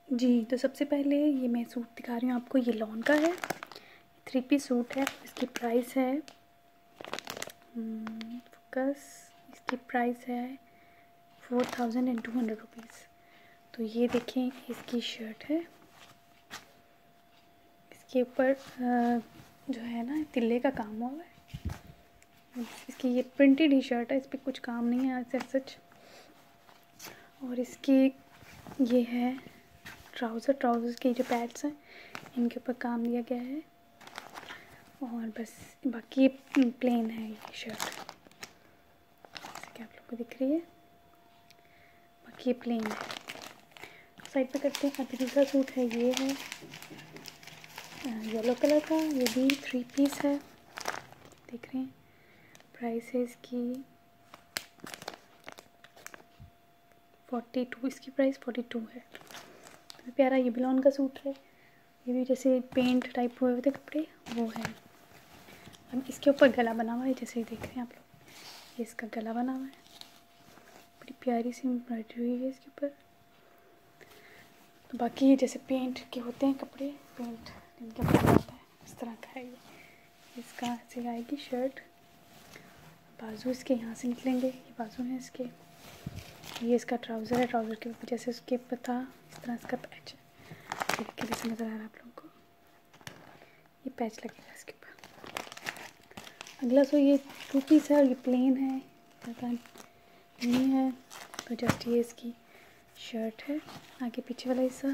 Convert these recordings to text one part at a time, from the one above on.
जी, तो सबसे पहले ये मैं सूट दिखा रही हूँ आपको, ये लॉन का है, 3 पीस सूट है। इसकी प्राइस है फोकस, इसकी प्राइस है 4200 रुपीज़। तो ये देखें, इसकी शर्ट है, इसके ऊपर जो है ना तिल्ले का काम हुआ है। इसकी ये प्रिंटेड ही शर्ट है, इस पर कुछ काम नहीं है ऐसा सच। और इसकी ये है ट्राउज़र के जो पैड्स हैं इनके ऊपर काम दिया गया है। और बस बाकी प्लेन है ये शर्ट, जैसे कि आप लोग को दिख रही है, बाकी ये प्लेन है। साइड पे करते हैं। अभी दूसरा सूट है, ये है येलो कलर का, ये भी 3 पीस है, देख रहे हैं। प्राइस है इसकी 42, इसकी प्राइस 42 है। तो प्यारा ये भी लॉन का सूट है, ये भी जैसे पेंट टाइप हुए थे कपड़े वो है। अब इसके ऊपर गला बना हुआ है, जैसे देख रहे हैं आप लोग, ये इसका गला बना हुआ है, बड़ी प्यारी सी एम्ब्रॉयडरी हुई है इसके ऊपर। तो बाकी जैसे पेंट के होते हैं कपड़े, पेंट जिनके ऊपर होता है इस तरह का है ये। इसका ऐसे आएगी शर्ट, बाजू इसके यहाँ से निकलेंगे, ये बाजू है इसके। ये इसका ट्राउज़र है, ट्राउज़र के ऊपर जैसे उसके ऊपर था इस तरह इसका पैच है, देख के जैसे नज़र आ रहा है आप लोगों को, ये पैच लगेगा इसके ऊपर। अगला सो ये 2 पीस है और ये प्लेन है, ज़्यादा नहीं है। तो जस्ट ये इसकी शर्ट है, आगे पीछे वाला हिस्सा,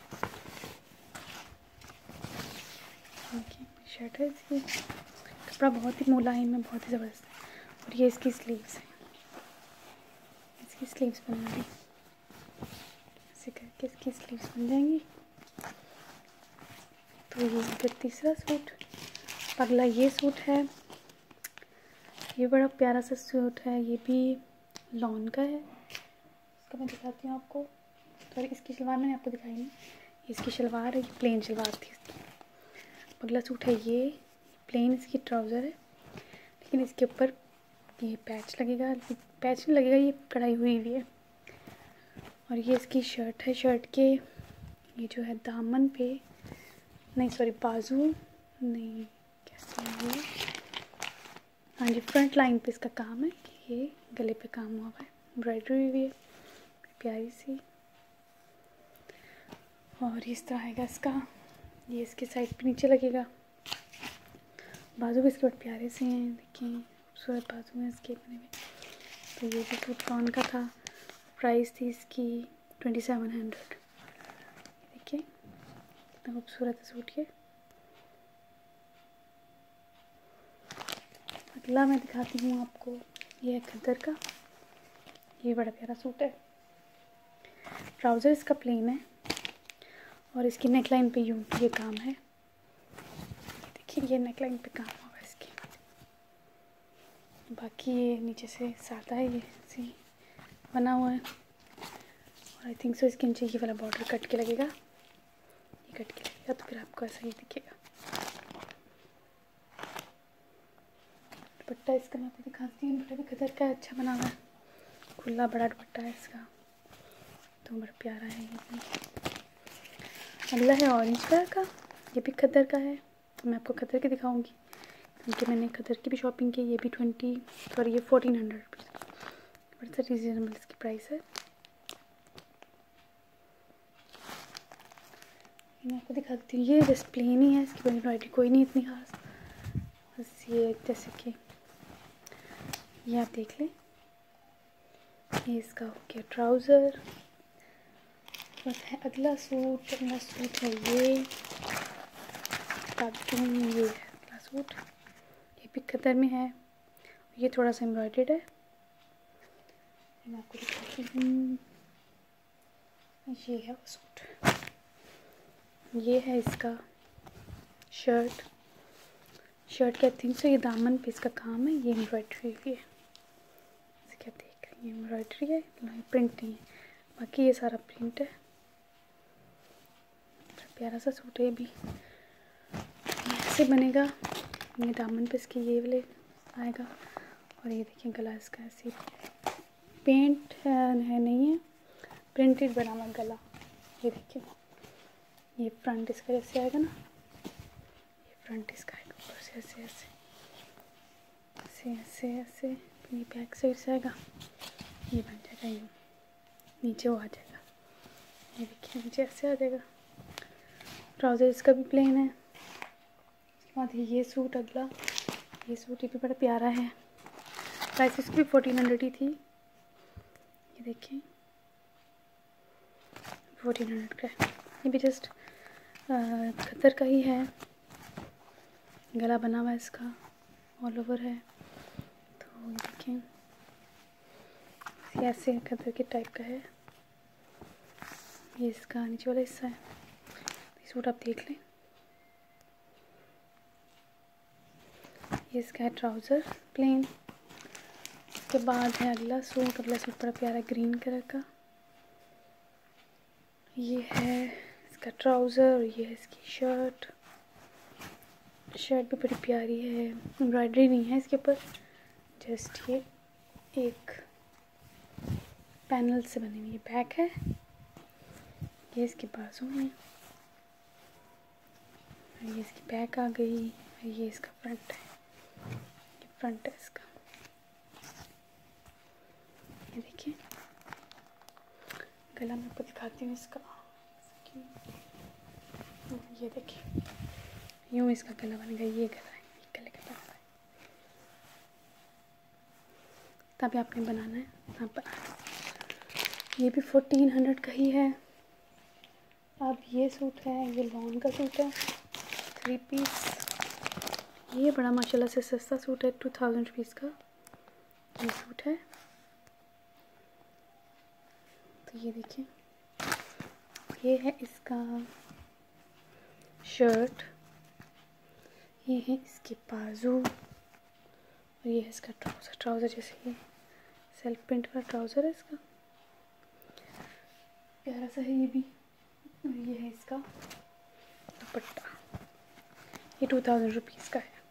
शर्ट है इसकी। कपड़ा बहुत ही मुलायम है, बहुत ही ज़बरदस्त है। और ये इसकी स्लीव्स है, इसकी स्लीव्स बना दी, ऐसे करके इसकी स्लीव्स बन जाएंगी। तो ये फिर तीसरा सूट। अगला ये सूट है, ये बड़ा प्यारा सा सूट है, ये भी लॉन का है। इसका मैं दिखाती हूँ आपको। तो इसकी शलवार मैंने आपको दिखाई नहीं, इसकी शलवार है, ये प्लेन शलवार थी इसकी। अगला सूट है, ये प्लेन इसकी ट्राउज़र है, लेकिन इसके ऊपर ये पैच लगेगा, पैच नहीं लगेगा, ये कढ़ाई हुई हुई है। और ये इसकी शर्ट है, शर्ट के ये जो है दामन पे, नहीं सॉरी बाजू नहीं, कैसे है ये, हाँ जी फ्रंट लाइन पे इसका काम है, ये गले पे काम हुआ है, एम्ब्रॉयडरी हुई है प्यारी सी। और इस तरह आएगा इसका, ये इसके साइड पे नीचे लगेगा। बाजू भी इसके बहुत प्यारे से हैं, देखिए खूबसूरत बाजू हैं इसके बने हुए। तो ये भी सूट कौन का था, प्राइस थी इसकी 2700। देखिए कितना खूबसूरत है सूट ये। अगला मैं दिखाती हूँ आपको, ये है खद्दर का, ये बड़ा प्यारा सूट है। ट्राउज़र इसका प्लेन है और इसकी नेकलाइन पे यूँ ये काम है, देखिए ये नेकलाइन पे काम हुआ है इसके। बाकी ये नीचे से सादा है, ये सी बना हुआ है। और आई थिंक सो इसके नीचे ये वाला बॉर्डर कट के लगेगा, ये कट के लगेगा तो फिर आपको ऐसा ही दिखेगा। दुपट्टा इसका मैं आपको दिखाती हूँ, दुपट्टा भी खद्दर का अच्छा बना हुआ है, खुला बड़ा दुपट्टा है इसका, तो बड़ा प्यारा है ये भी। अगला है ऑरेंज कलर का, ये भी खद्दर का है, तो मैं आपको खद्दर की दिखाऊंगी क्योंकि मैंने खद्दर की भी शॉपिंग की। ये भी 1400 रुपीज़, बड़ा सा रीजनेबल इसकी प्राइस है। मैं आपको दिखाती हूँ, ये बस प्लेन ही है, इसकी एम्ब्रॉयडरी कोई नहीं इतनी खास, बस ये जैसे कि ये आप देख लें, ये इसका हो गया ट्राउज़र। बस है अगला सूट है ये, ये अगला सूट, ये भी खद्दर में है, ये थोड़ा सा एम्ब्रॉयडर्ड है। मैं आपको दिखाती हूँ, ये है वो सूट, ये है इसका शर्ट के आई थिंक सो ये दामन पे इसका काम है, ये एम्ब्रॉयडरी हुई है, जैसे क्या देख रही है, एम्ब्रॉयडरी है, प्रिंट नहीं है, बाकी ये सारा प्रिंट है। प्यारा सा सूट है, ये भी ऐसे बनेगा, ये दामन पे इसके ये वाले आएगा। और ये देखिए गला इसका ऐसे पेंट है नहीं है, प्रिंटेड बना हुआ गला, ये देखिए ये फ्रंट इसका जैसे आएगा ना, ये फ्रंट इसका आएगा ऊपर से ऐसे ऐसे ऐसे ऐसे ऐसे, ये बैक साइड से आएगा, ये बन जाएगा यूँ, नीचे वो आ जाएगा, ये देखिए नीचे ऐसे आ जाएगा। ट्राउज़र इसका भी प्लेन है। उसके बाद ये सूट अगला, ये सूट ये भी बड़ा प्यारा है। प्राइस इसकी भी 1400 ही थी। ये देखिए 1400 का है। ये भी जस्ट खद्दर का ही है, गला बना हुआ है इसका, ऑल ओवर है। तो ये देखिए ऐसे खद्दर के टाइप का है। ये इसका नीचे वाला हिस्सा है। ये सूट आप देख लें। ये इसका है ट्राउज़र प्लेन। उसके बाद है अगला सूट बड़ा प्यारा ग्रीन कलर का। ये है इसका ट्राउज़र और ये है इसकी शर्ट। शर्ट भी बड़ी प्यारी है, एम्ब्रॉयडरी नहीं है इसके ऊपर, जस्ट ये एक पैनल से बनी हुई ये बैक है। ये इसके बाजू हैं, ये इसकी बैक आ गई, ये इसका फ्रंट है, ये फ्रंट है इसका। ये देखिए गला मैं आपको दिखाती हूँ इसका। ये देखिए यूँ इसका गला बनेगा, ये गला है, ये गले का बना है। तभी आपने बनाना है, आप बनाना। ये भी 1400 का ही है। अब ये सूट है, ये लॉन का सूट है, 3 पीस। ये बड़ा माशाल्लाह से सस्ता सूट है, 2000 रुपीज़ का ये सूट है। तो ये देखिए ये है इसका शर्ट, ये है इसके बाजू और ये है इसका ट्राउज़र। ट्राउज़र जैसे ये सेल्फ प्रिंट का ट्राउज़र है इसका, प्यारा सा है ये भी। और ये है इसका दुपट्टा, ये 2000 रुपीज़ का है।